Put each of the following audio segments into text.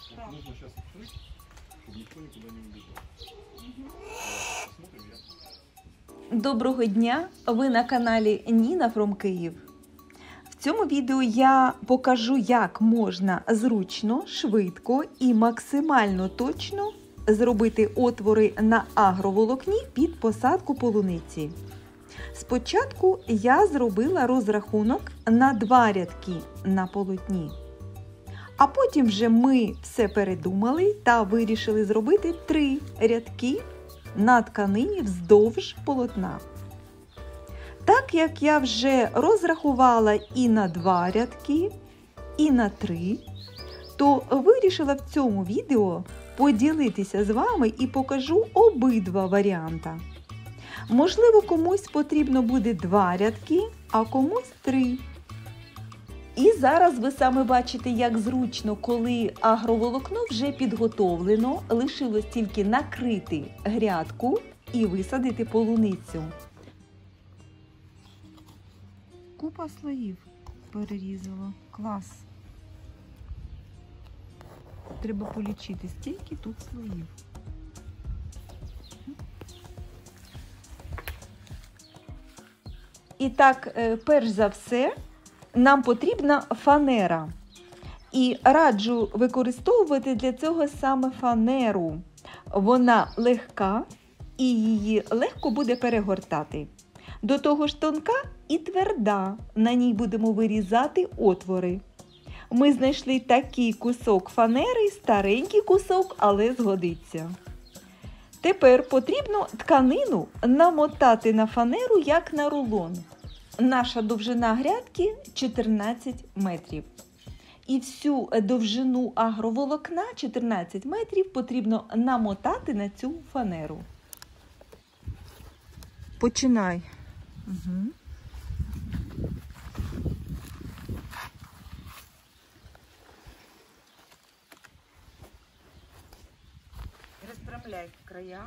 Вот нужно сейчас открыть, чтобы никто никуда не убежал. Посмотрим, я. Доброго дня! Ви на каналі Ніна From Київ. В цьому відео я покажу, як можна зручно, швидко і максимально точно зробити отвори на агроволокні під посадку полуниці. Спочатку я зробила розрахунок на 2 рядки на полотні. А потім вже ми все передумали та вирішили зробити 3 рядки на тканині вздовж полотна. Так як я вже розрахувала і на 2 рядки, і на 3, то вирішила в цьому відео поділитися з вами і покажу обидва варіанти. Можливо, комусь потрібно буде 2 рядки, а комусь 3. І зараз ви саме бачите, як зручно, коли агроволокно вже підготовлено, лишилось тільки накрити грядку і висадити полуницю. Купа слоїв перерізала. Клас. Треба полічити, стільки тут слоїв. І так, перш за все, нам потрібна фанера. І раджу використовувати для цього саме фанеру. Вона легка і її легко буде перегортати. До того ж тонка і тверда. На ній будемо вирізати отвори. Ми знайшли такий кусок фанери, старенький кусок, але згодиться. Тепер потрібно тканину намотати на фанеру, як на рулон. Наша довжина грядки 14 метрів. І всю довжину агроволокна 14 метрів потрібно намотати на цю фанеру. Починай. Угу. Распрямляй края.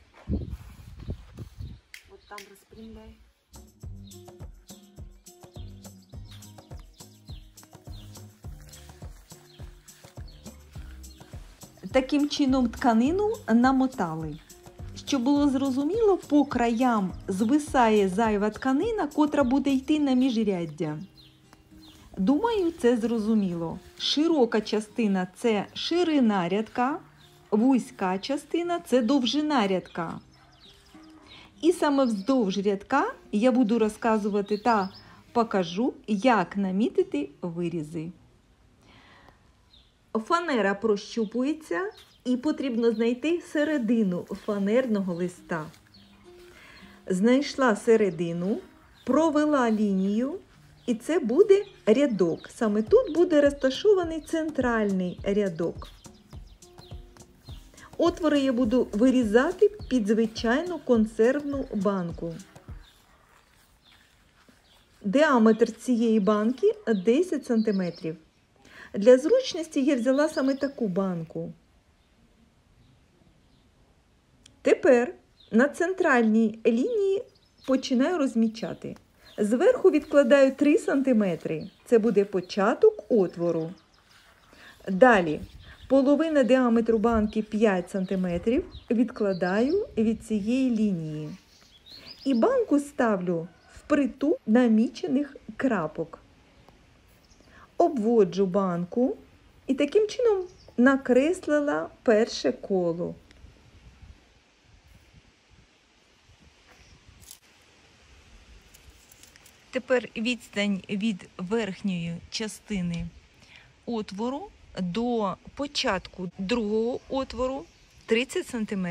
Вот там распрямляй. Таким чином тканину намотали. Щоб було зрозуміло, по краям звисає зайва тканина, котра буде йти на міжряддя. Думаю, це зрозуміло. Широка частина – це ширина рядка, вузька частина – це довжина рядка. І саме вздовж рядка я буду розказувати та покажу, як намітити вирізи. Фанера прощупується і потрібно знайти середину фанерного листа. Знайшла середину, провела лінію і це буде рядок. Саме тут буде розташований центральний рядок. Отвори я буду вирізати під звичайну консервну банку. Діаметр цієї банки 10 см. Для зручності я взяла саме таку банку. Тепер на центральній лінії починаю розмічати. Зверху відкладаю 3 см. Це буде початок отвору. Далі половина діаметру банки 5 см відкладаю від цієї лінії. І банку ставлю впритул намічених крапок. Обводжу банку і таким чином накреслила перше коло. Тепер відстань від верхньої частини отвору до початку другого отвору 30 см.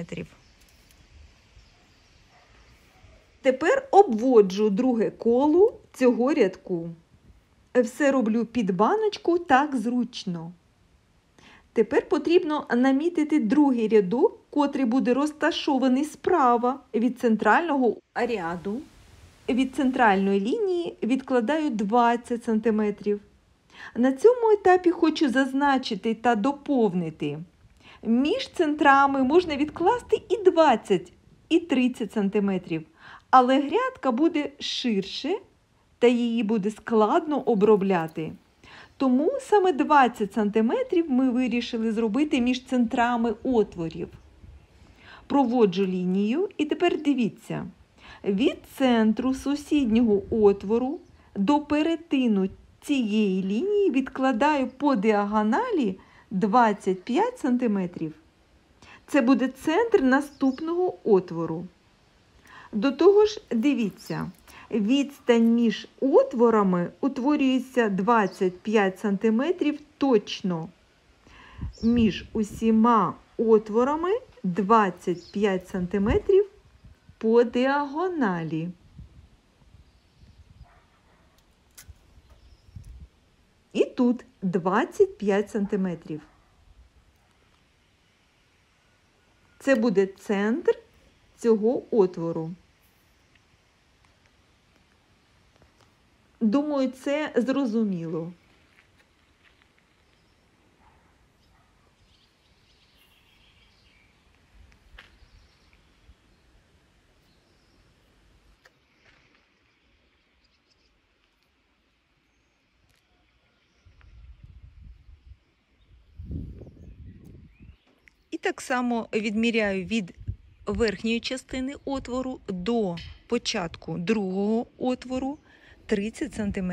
Тепер обводжу друге коло цього рядку. Все роблю під баночку, так зручно. Тепер потрібно намітити другий рядок, котрий буде розташований справа від центрального ряду. Від центральної лінії відкладаю 20 см. На цьому етапі хочу зазначити та доповнити. Між центрами можна відкласти і 20, і 30 см, але грядка буде ширше та її буде складно обробляти. Тому саме 20 см ми вирішили зробити між центрами отворів. Проводжу лінію і тепер дивіться. Від центру сусіднього отвору до перетину цієї лінії відкладаю по діагоналі 25 см. Це буде центр наступного отвору. До того ж, дивіться, відстань між отворами утворюється 25 см точно. Між усіма отворами 25 см по діагоналі. І тут 25 см. Це буде центр цього отвору. Думаю, це зрозуміло. І так само відміряю від верхньої частини отвору до початку другого отвору 30 см.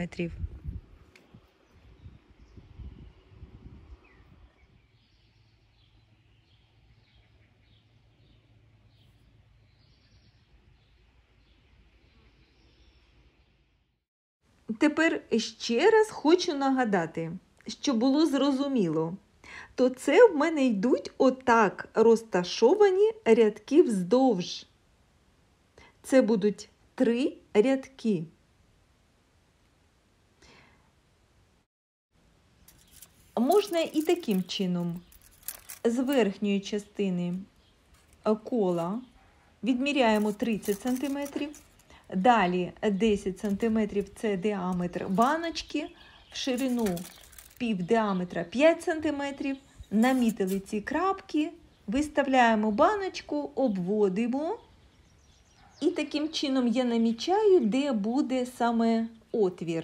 Тепер ще раз хочу нагадати, щоб було зрозуміло, то це в мене йдуть отак розташовані рядки вздовж. Це будуть 3 рядки. Можна і таким чином. З верхньої частини кола відміряємо 30 см. Далі 10 см – це діаметр баночки, в ширину півдіаметра 5 см. Намітили ці крапки, виставляємо баночку, обводимо. І таким чином я намічаю, де буде саме отвір.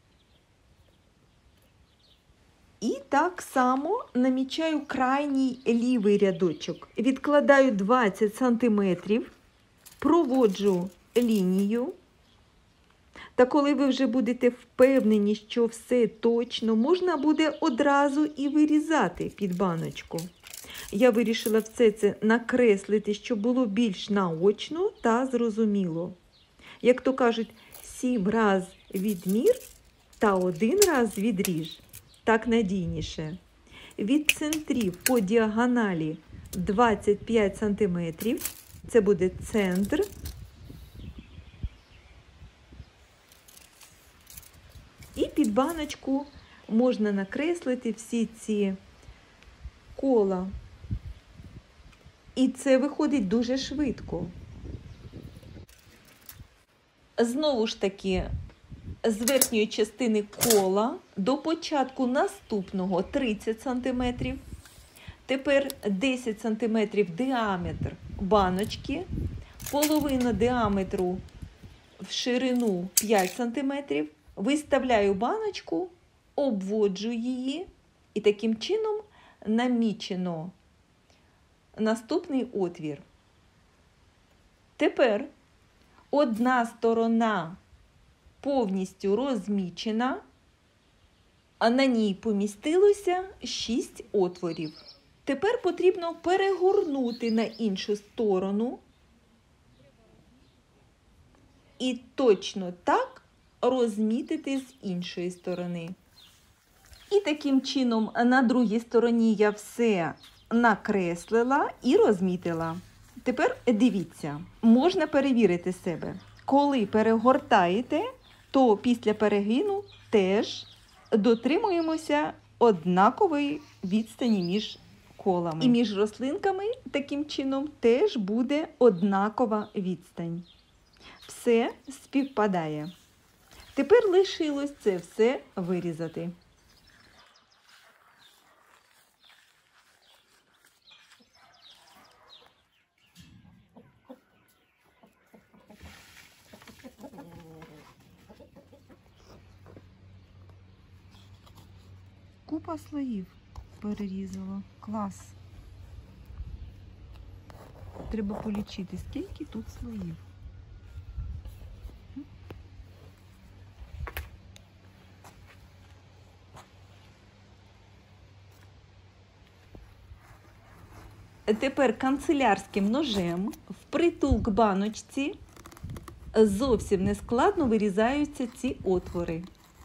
І так само намічаю крайній лівий рядочок. Відкладаю 20 см, проводжу лінію. Та коли ви вже будете впевнені, що все точно, можна буде одразу і вирізати під баночку. Я вирішила все це накреслити, щоб було більш наочно та зрозуміло. Як то кажуть, 7 раз відмір та 1 раз відріж. Так надійніше. Від центрів по діагоналі 25 см. Це буде центр. І під баночку можна накреслити всі ці кола. І це виходить дуже швидко. Знову ж таки, з верхньої частини кола до початку наступного 30 см. Тепер 10 см діаметр баночки, половина діаметру в ширину 5 см. Виставляю баночку, обводжу її і таким чином намічено наступний отвір. Тепер одна сторона повністю розмічена, а на ній помістилося 6 отворів. Тепер потрібно перегорнути на іншу сторону і точно так розмітити з іншої сторони. І таким чином на другій стороні я все накреслила і розмітила. Тепер дивіться, можна перевірити себе. Коли перегортаєте, то після перегину теж дотримуємося однакової відстані між колами. І між рослинками таким чином теж буде однакова відстань. Все співпадає. Тепер лишилось це все вирізати. Купа слоїв перерізала. Клас. Треба полічити, скільки тут слоїв. Тепер канцелярським ножем впритул к баночці зовсім нескладно вирізаються ці отвори.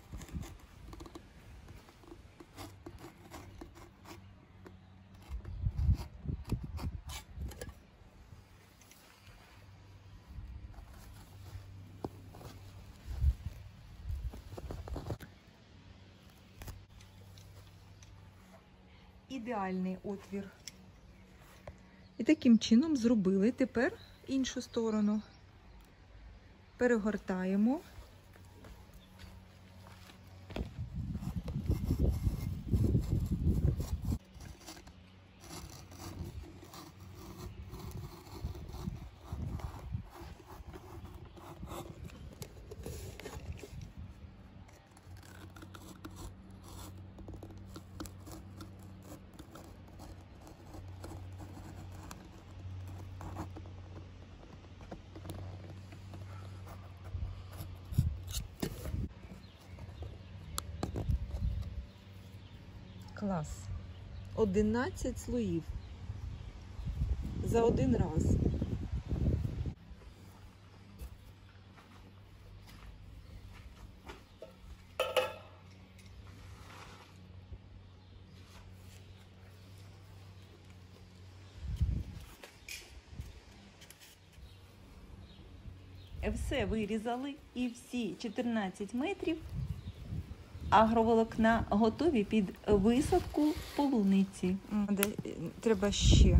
Ідеальний отвір. І таким чином зробили. Тепер іншу сторону перегортаємо. Клас. 11 слоїв за один раз. Все вирізали і всі 14 метрів агроволокна готові під висадку полуниці. Треба ще.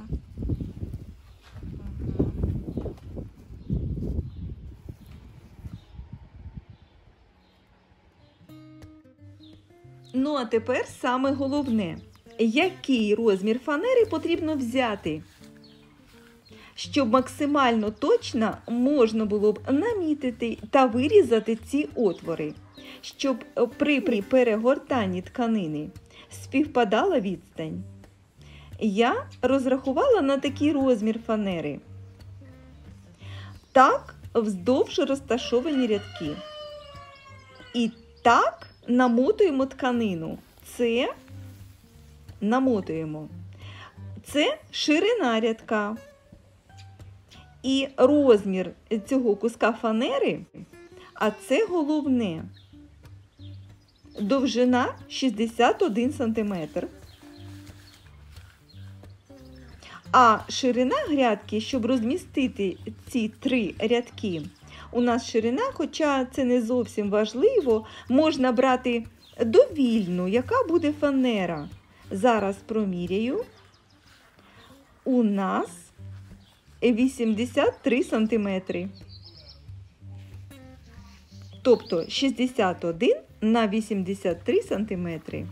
Ну, а тепер саме головне. Який розмір фанери потрібно взяти, щоб максимально точно можна було б намітити та вирізати ці отвори, щоб при перегортанні тканини співпадала відстань. Я розрахувала на такий розмір фанери. Так вздовж розташовані рядки. І так намотуємо тканину. Це намотуємо. Це ширина рядка. І розмір цього куска фанери, а це головне, довжина 61 см. А ширина грядки, щоб розмістити ці 3 рядки, у нас ширина, хоча це не зовсім важливо, можна брати довільну, яка буде фанера. Зараз проміряю. У нас 83 сантиметри. Тобто 61 на 83 сантиметри.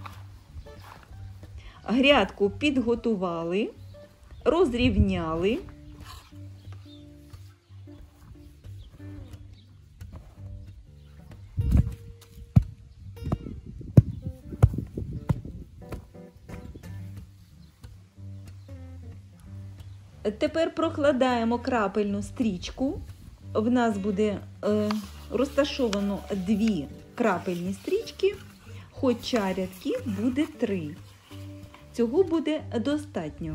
Грядку підготували, розрівняли. Тепер прокладаємо крапельну стрічку. В нас буде розташовано 2 крапельні стрічки, хоча рядків буде 3. Цього буде достатньо.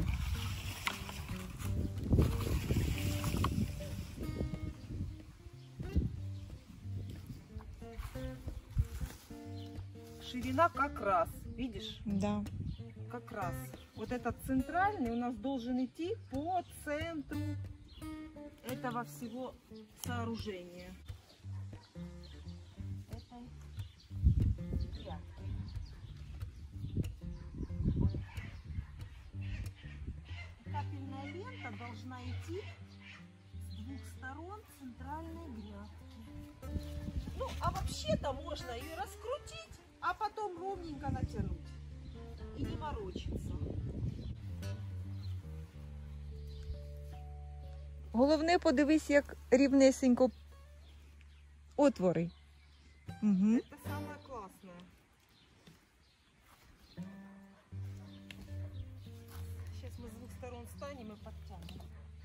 Ширина как раз, видишь? Да. Как раз. Вот этот центральный у нас должен идти по центру этого всего сооружения. Этой грядки. Капельная лента должна идти с 2 сторон центральной грядки. Ну, а вообще-то можно ее раскрутить, а потом ровненько натянуть. И не ворочаться. Головне, подивись, як рівнесенько отвори. Угу. Это самое классное. мы с двух сторон станем и подтянем.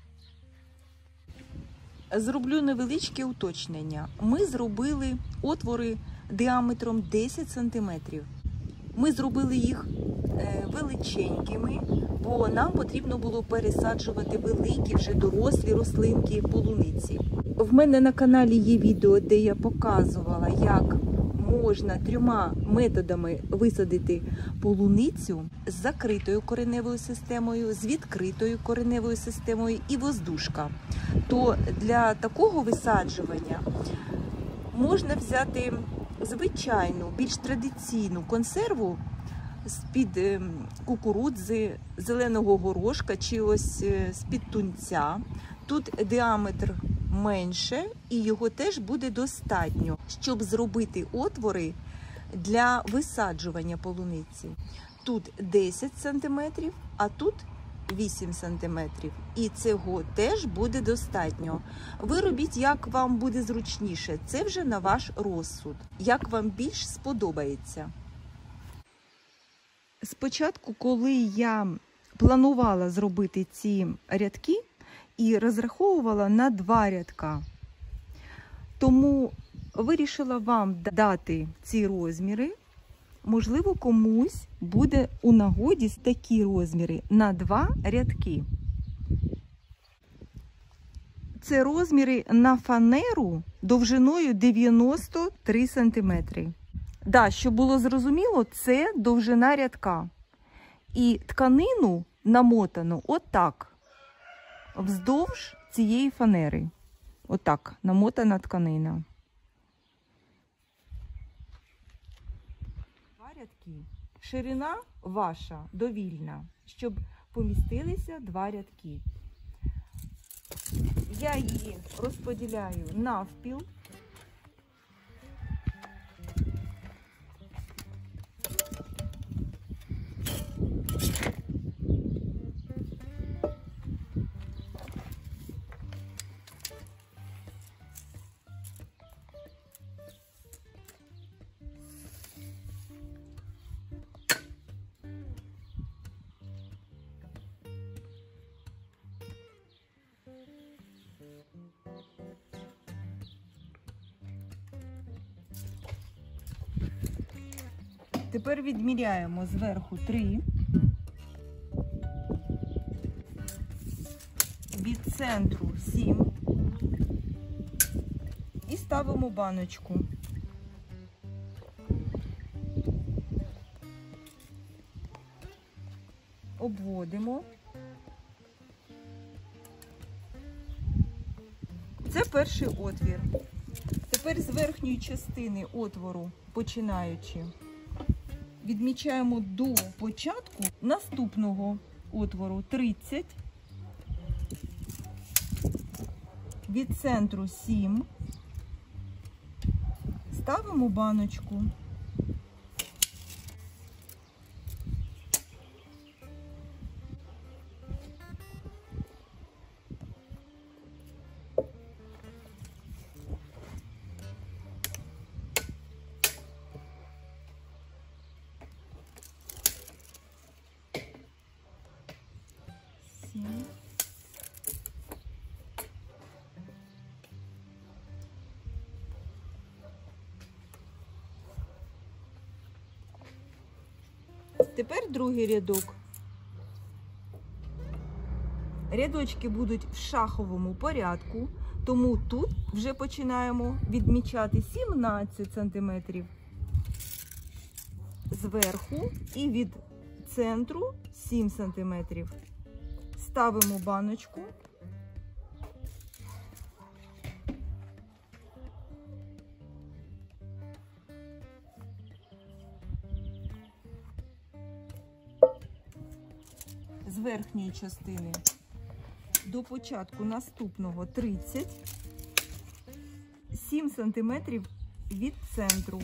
Зроблю невеличке уточнення. Ми зробили отвори діаметром 10 см. Ми зробили їх величенькими, бо нам потрібно було пересаджувати великі вже дорослі рослинки полуниці. В мене на каналі є відео, де я показувала, як можна 3 методами висадити полуницю з закритою кореневою системою, з відкритою кореневою системою і воздушка. То для такого висаджування можна взяти звичайну, більш традиційну консерву з-під кукурудзи, зеленого горошка чи ось з-під тунця. Тут діаметр менше і його теж буде достатньо, щоб зробити отвори для висаджування полуниці. Тут 10 см, а тут 8 см. І цього теж буде достатньо. Ви робіть, як вам буде зручніше. Це вже на ваш розсуд. Як вам більш сподобається. Спочатку, коли я планувала зробити ці рядки, і розраховувала на 2 рядка. Тому вирішила вам дати ці розміри. Можливо, комусь буде у нагоді такі розміри на 2 рядки. Це розміри на фанеру довжиною 93 см. Да, щоб було зрозуміло, це довжина рядка. І тканину намотано отак. Вздовж цієї фанери. Отак, намотана тканина. 2 рядки. Ширина ваша довільна, щоб помістилися 2 рядки. Я її розподіляю навпіл. Тепер відміряємо зверху 3, від центру 7 і ставимо баночку. Обводимо. Це перший отвір. Тепер з верхньої частини отвору, починаючи, відмічаємо до початку наступного отвору 30, від центру 7, ставимо баночку. Тепер другий рядок. Рядочки будуть в шаховому порядку, тому тут вже починаємо відмічати 17 см зверху і від центру 7 см. Ставимо баночку. З верхньої частини до початку наступного 30, 7 см від центру.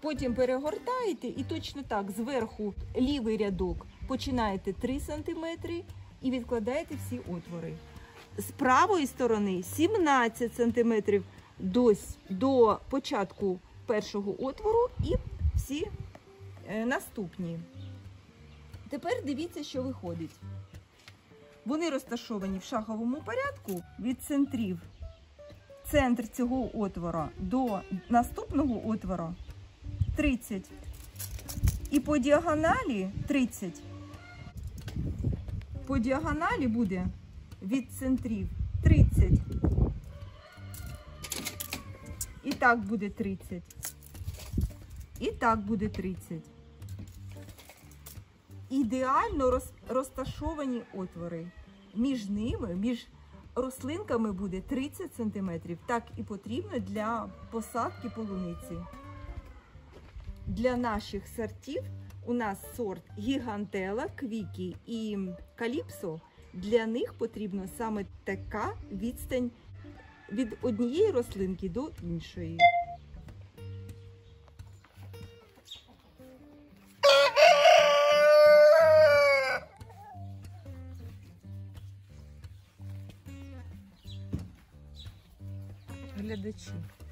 Потім перегортаєте і точно так зверху лівий рядок починаєте 3 см і відкладаєте всі отвори. З правої сторони 17 см до початку першого отвору і всі наступні. Тепер дивіться, що виходить. Вони розташовані в шаховому порядку від центрів. Центр цього отвора до наступного отвора 30. І по діагоналі 30. По діагоналі буде від центрів 30. І так буде 30. І так буде 30. Ідеально розташовані отвори. Між ними, між рослинками буде 30 см. Так і потрібно для посадки полуниці. Для наших сортів у нас сорт Гігантела, Квікі і Каліпсо. Для них потрібна саме така відстань від однієї рослинки до іншої. Глядачі.